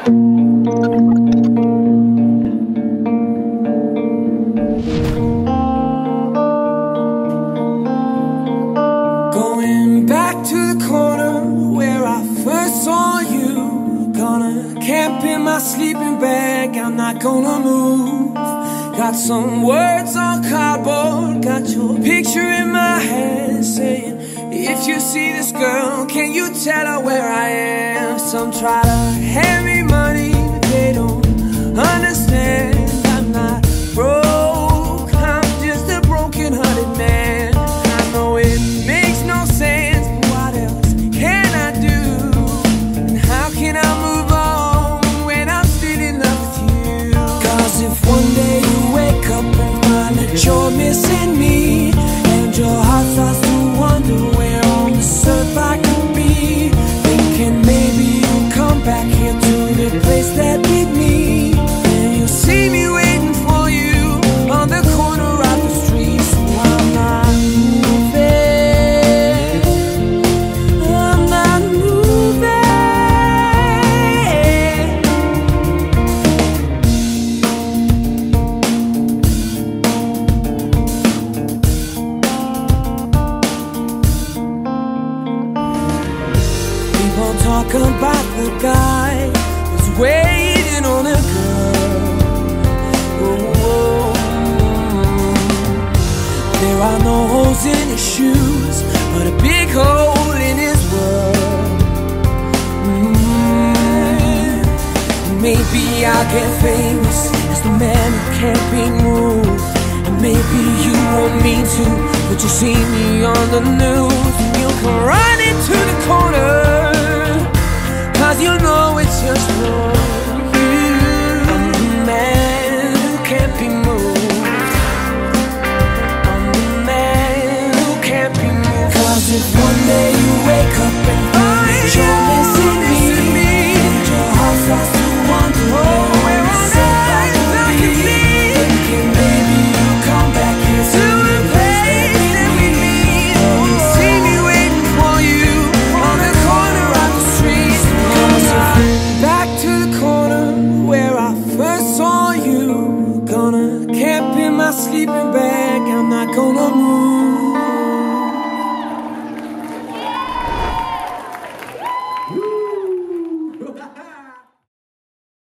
Going back to the corner where I first saw you. Gonna camp in my sleeping bag, I'm not gonna move. Got some words on cardboard, got your picture in my head, saying, if you see this girl, can you tell her where I am? Some try to hand me money, but they don't understand. I'm not broke, I'm just a broken-hearted man. I know it makes no sense, but what else can I do? And how can I move on when I'm still in love with you? Cause if one day you wake up and find that you're missing me, and your heart starts to wonder where on this earth I could be, thinking maybe you'll come back here to the place that beat me, and you'll see me waiting for you on the corner of the street. So I'm not moving, I'm not moving. People talk about the guy who's waiting on a girl. Oh, there are no holes in his shoes, but a big hole in his world. Maybe I'll get famous as the man who can't be moved, and maybe you won't mean to, but you'll see me on the news, and you'll come running to the corner, cause you know it's just for you. I'm the man who can't be moved, I'm the man who can't be moved. Cause if one day you wake up and find that you're missing me, and your heart starts to wonder where on earth I could be, thinking maybe you'll come back here to the place that we meet, and you'll see me waiting for you on the corner of the street. Back to the corner where I first saw you. Gonna camp in my sleeping bag, I'm not gonna